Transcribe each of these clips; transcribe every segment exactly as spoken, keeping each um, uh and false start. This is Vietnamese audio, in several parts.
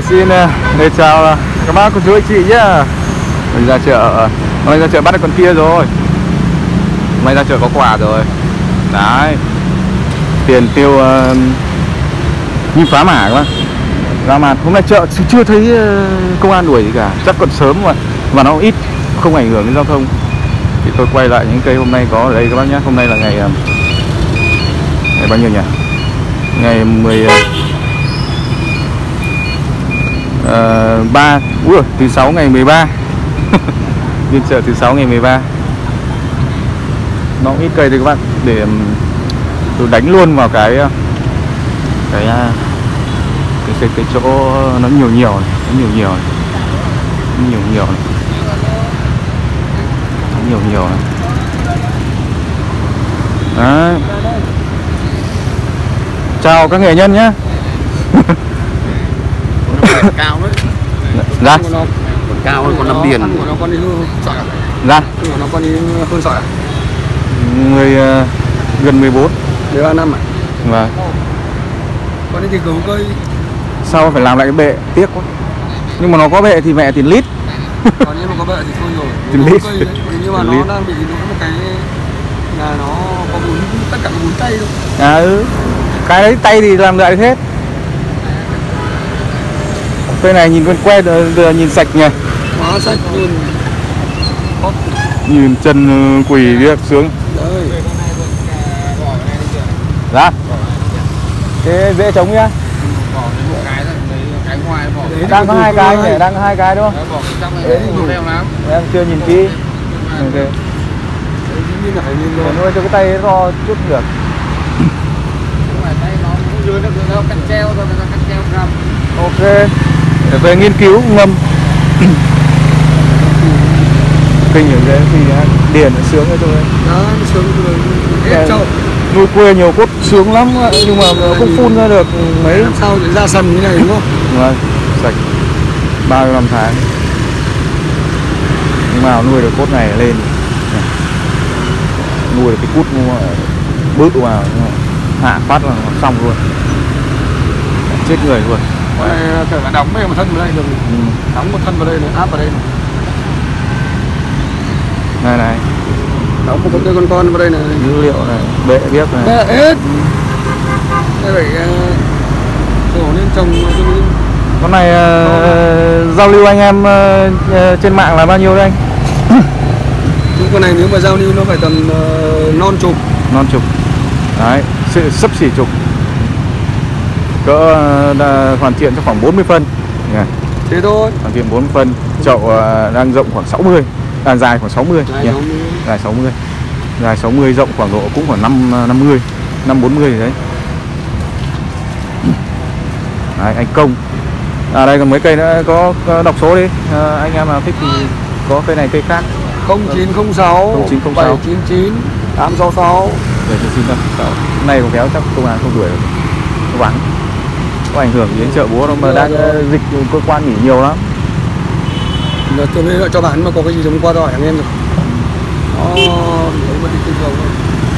Rồi xin để chào các bác cô chú anh chị nhá. Mình ra chợ, mình ra chợ bắt được con kia rồi. Mình ra chợ có quà rồi. Đấy. Tiền tiêu uh, như phá mã các bác. Ra mặt hôm nay chợ chưa thấy công an đuổi gì cả, chắc còn sớm mà và nó ít, không ảnh hưởng đến giao thông. Thì tôi quay lại những cây hôm nay có ở đây các bác nhé. Hôm nay là ngày ngày bao nhiêu nhỉ? Ngày mười ba, ui thứ sáu ngày mười ba. Phiên chợ thứ sáu ngày mười ba. Nó ít cây đấy các bạn, để tôi đánh luôn vào cái cái cái cái, cái chỗ nó nhiều nhiều này, nó nhiều nhiều này. Nó nhiều nhiều này. Nó nhiều nhiều này. Đấy. Chào các nghệ nhân nhé. Cao đấy. Ra. Còn cao hơn, còn năm điền. Nó con đi sỏi à? Ra. Nó con đi hơn sỏi à? Người uh, gần mười bốn. mười ba năm à? Vâng. Con đi thì gấu cây. Sao phải làm lại cái bệ, tiếc quá. Nhưng mà nó có bệ thì mẹ tiền lít. Còn nếu mà có bệ thì thôi rồi. Tiền lít. Nhưng mà nó lít. Đang bị đúng một cái là nó có bún, tất cả bún tay thôi. À ừ. Cái đấy tay thì làm lại hết. Cây này nhìn quen quen, nhìn sạch nhỉ. Quá sạch luôn. Nhìn chân quỳ biết sướng. Đấy. Ra. Thế dễ trống nhá. Đang có hai cái nhỉ, đang có hai cái đúng không? Em chưa nhìn kỹ. Ok. Nuôi cho cái tay to chút được. Ok. Để về nghiên cứu ngâm. Kinh hiểu thế thì điền nó sướng cho tôi. Đó, nó sướng rồi. Trâu. Nuôi quê nhiều cốt sướng lắm nhưng mà không phun ra được mấy. Làm sao để ra sần như này đúng không? Vâng, sạch ba mươi lăm tháng. Nhưng mà nuôi được cốt này lên. Nuôi được cái cút bớt vào hạ phát là xong luôn. Chết người luôn. Phải là đóng mấy một thân vào đây được. Ừ. Đóng một thân vào đây này, áp vào đây này. Này này. Đóng một con con con vào đây này. Dữ liệu này, bệ biết này. Bệ hết. Đây phải đổ lên trồng cho nó. Con này uh, giao lưu anh em uh, trên mạng là bao nhiêu đấy anh? Con này nếu mà giao lưu nó phải tầm uh, non chục. Non chục. Đấy, sự sấp xỉ chục. Cỡ uh, hoàn thiện cho khoảng bốn mươi phân. Yeah. Thế thôi. Hoàn thiện bốn mươi phân. Chậu uh, đang rộng khoảng sáu mươi. À, dài khoảng sáu mươi. Dài, yeah. sáu mươi. Dài sáu mươi. Dài sáu mươi, rộng khoảng độ cũng khoảng năm năm mươi, năm bốn mươi đấy. Đấy, anh Công. À đây còn mấy cây nữa, có, có đọc số đi. À, anh em nào thích thì có cây này cây khác. không chín không sáu bảy chín chín tám sáu sáu. bảy chín chín tám sáu. Hôm nay có kéo chắc công an không đuổi được. Nó vắng. Có ảnh hưởng đến chợ búa đâu mà đang rồi. Dịch cơ quan nghỉ nhiều lắm. Rồi tôi mới cho bạn mà có cái gì giống qua rồi anh em rồi. Đó, đấy mà đi trên đường thôi.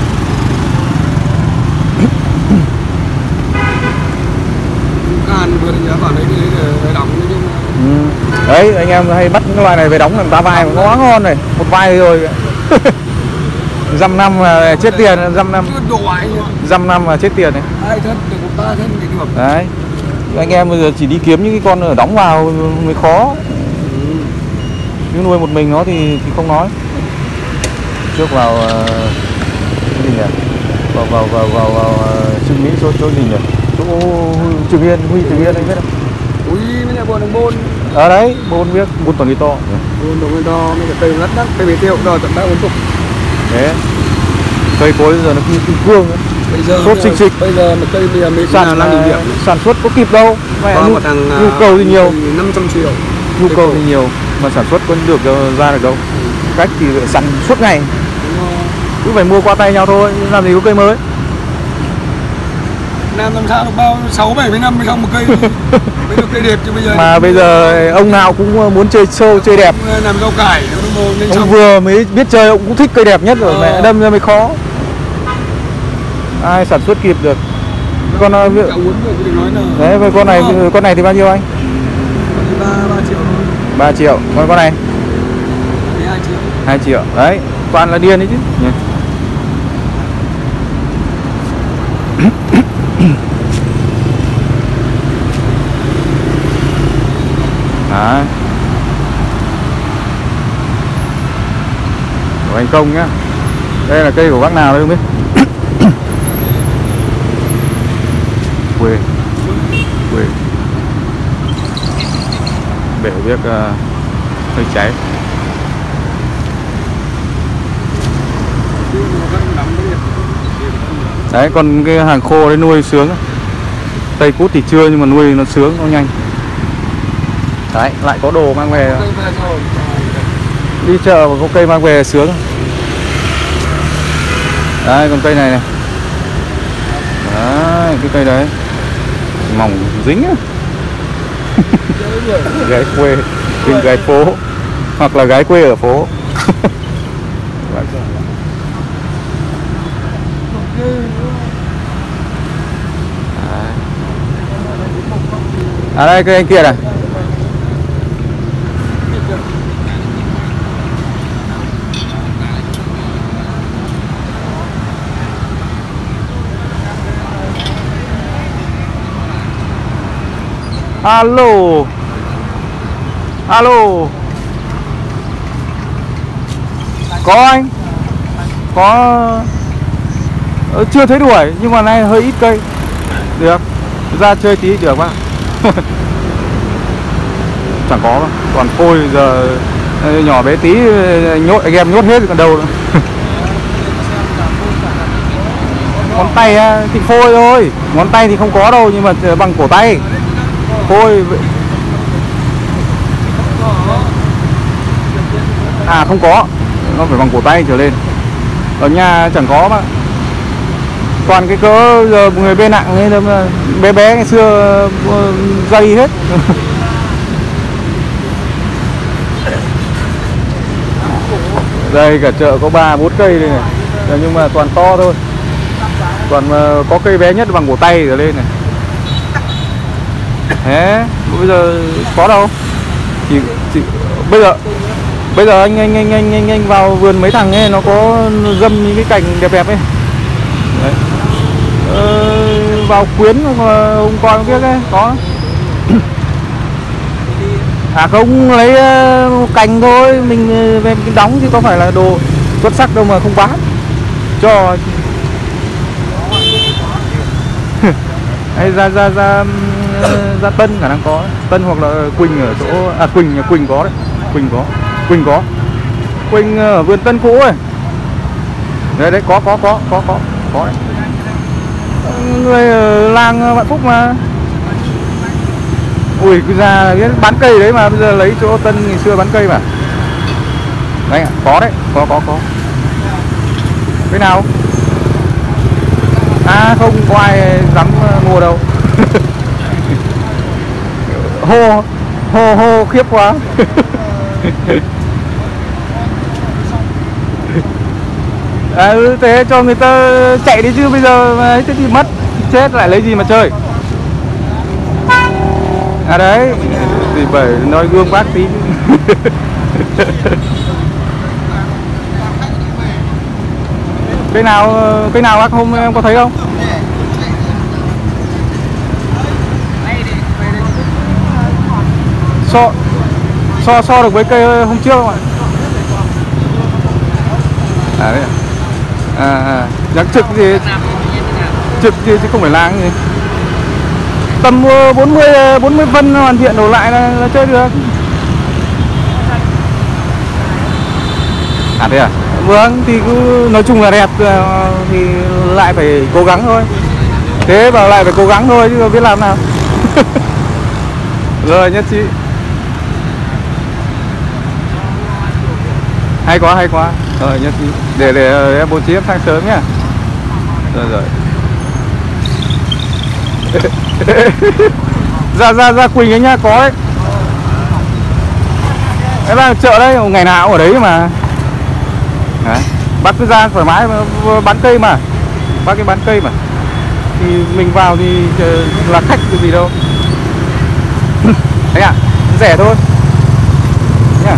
Can vừa định bảo đấy đi để đóng chứ. Ừ. Đấy anh em hay bắt cái loài này về đóng làm tá vai mà quá ngon này, một vai rồi. Dăm năm mà chết tiền, dăm năm. Dăm năm mà chết tiền này. Hai thân được một ba thân thì được. Đấy. Anh em bây giờ chỉ đi kiếm những cái con ở đóng vào mới khó. Ừ. Chứ nuôi một mình nó thì thì không nói. Trước vào cái gì nhỉ? Vào vào vào vào, vào Trương Mỹ chỗ chỗ gì nhỉ? Chỗ Trường Yên, Huy Trường Yên anh biết không? Ui, mấy nhà bồn đồng bồn. Ở đấy, bồn biết, bồn toàn cây to. Bồn đồng cây to, mấy cái cây ngắt đắt, cây bể tiêu cũng đòi tận ba bốn chục. Thế. Cây cối bây giờ nó như kim cương ấy. Bây giờ tốt xinh xinh. Bây giờ một cây bây giờ mới sản năm nghìn điểm. Sản xuất có kịp đâu. Mẹ nhu, thằng, nhu cầu thì nhiều. năm trăm triệu. Nhu cầu thì nhiều mà sản xuất có được ra được đâu. Cách thì săn suốt ngày. Cứ phải mua qua tay nhau thôi, làm gì có cây mới. Nam làm sao được bao sáu bảy mươi năm mới xong một cây. Mới được cây đẹp chứ bây giờ. Mà bây giờ ông nào cũng muốn chơi show chơi đẹp. Làm rau cải ông xong. Vừa mới biết chơi ông cũng thích cây đẹp nhất rồi, ờ. Mẹ đâm ra mới khó. Ai sản xuất kịp được. Con đấy với con này con này thì bao nhiêu anh? ba triệu thôi. ba triệu. Còn con này? hai triệu. hai triệu. Đấy, toàn là điên đấy chứ nhỉ. Đấy. Của anh Công nhá. Đây là cây của bác nào đây không biết. Quê. Quê. Bể biết uh, hơi cháy. Đấy, còn cái hàng khô đấy nuôi sướng. Tây cút thì chưa nhưng mà nuôi nó sướng, nó nhanh. Đấy, lại có đồ mang về. Đi chợ mà có cây mang về sướng. Đấy, còn cây này này. Đấy, cái cây đấy mỏng dính á. Gái quê, tìm gái phố. Hoặc là gái quê ở phố. À đây cây anh kia này. Alo. Alo. Có anh. Có ờ, chưa thấy đuổi nhưng mà nay hơi ít cây. Được. Ra chơi tí được mà. Chẳng có đâu. Toàn phôi giờ nhỏ bé tí nhốt anh em nhốt hết còn đâu nữa. Ngón tay thì phôi thôi. Ngón tay thì không có đâu nhưng mà bằng cổ tay. Phôi. À không có. Nó phải bằng cổ tay trở lên. Ở nhà chẳng có mà. Toàn cái cỡ giờ người bê nặng ấy, bé bé ngày xưa dây hết. Đây cả chợ có ba bốn cây đây này. Nhưng mà toàn to thôi. Toàn có cây bé nhất bằng cổ tay trở lên này. Thế bây giờ có đâu. Chỉ, chỉ bây giờ bây giờ anh anh anh anh anh anh vào vườn mấy thằng ấy nó có dâm những cái cành đẹp đẹp ấy. Đấy. Ờ, vào Quyến hôm qua không biết đấy có. À không lấy uh, cành thôi, mình về mình đóng chứ có phải là đồ xuất sắc đâu mà không bán. Cho hay ra ra ra ra Tân khả năng có, Tân hoặc là Quỳnh ở chỗ à Quỳnh Quỳnh có đấy, Quỳnh có, Quỳnh có, Quỳnh ở vườn Tân cũ ấy. Đấy đấy có có có có có có đấy. Người ở làng Vạn Phúc mà. Ui cứ ra bán cây đấy mà bây giờ lấy chỗ Tân ngày xưa bán cây mà. Đấy ạ, có đấy, có có có. Cái nào? À không có ai dám mua đâu. Hô hô hô khiếp quá. À, thế cho người ta chạy đi chứ bây giờ mà thế thì mất chết lại lấy gì mà chơi. À đấy thì phải nói gương bác tí. Cái nào cái nào bác hôm em có thấy không? So so so được với cây hôm trước không ạ? À đấy à? À, à, nhắc trực gì trực gì chứ không phải láng gì. Tầm bốn mươi bốn mươi phân hoàn thiện đổ lại là, là chơi được. À thế à? Vâng thì cứ nói chung là đẹp thì lại phải cố gắng thôi. Thế bảo lại phải cố gắng thôi chứ biết làm nào. Rồi nhất trí. Hay quá hay quá. Rồi nhất trí. Để để em bố trí em sang sớm nhá. Rồi rồi. ra ra ra Quỳnh ấy nhá, có đấy. Em đang chợ đây, ngày nào cũng ở đấy mà. Đấy. Bác cứ ra thoải mái bán cây mà. Bác cái bán cây mà. Thì mình vào thì là khách cái gì đâu. Đấy à, rẻ thôi nhá.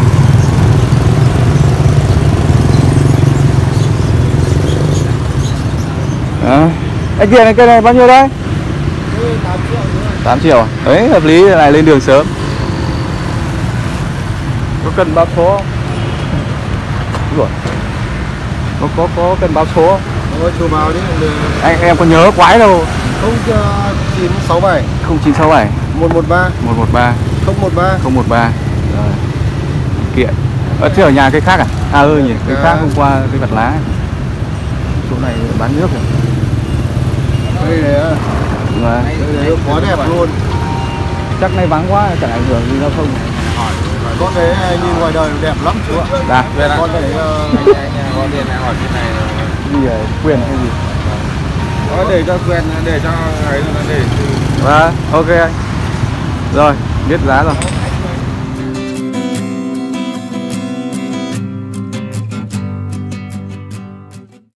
Đó. Anh kia này, cây này bao nhiêu đấy? tám triệu. Đấy, hợp lý, này lên đường sớm. Có cần báo số không? Rồi. Có có có cần báo số không? Ôi, chú vào đi. Anh em có nhớ quái đâu. không chín sáu bảy không chín sáu bảy một một ba một một ba không một ba không một ba. Rồi. Kiện. Ở chứ ở nhà cây khác à? À ơi nhỉ, cây khác hôm qua cây bạt lá. Chỗ này bán nước rồi. Đây này á. Mà Đây quá đẹp luôn. chắc nay vắng quá chẳng ảnh hưởng gì giao thông. Con đấy nhìn ngoài đời đẹp lắm chú ạ. Dạ. Con đấy Có tiền này hỏi cái này Gì vậy? Quyền hay gì? có để cho quen, để cho ấy nó để Vâng, ok anh. Rồi, biết giá rồi.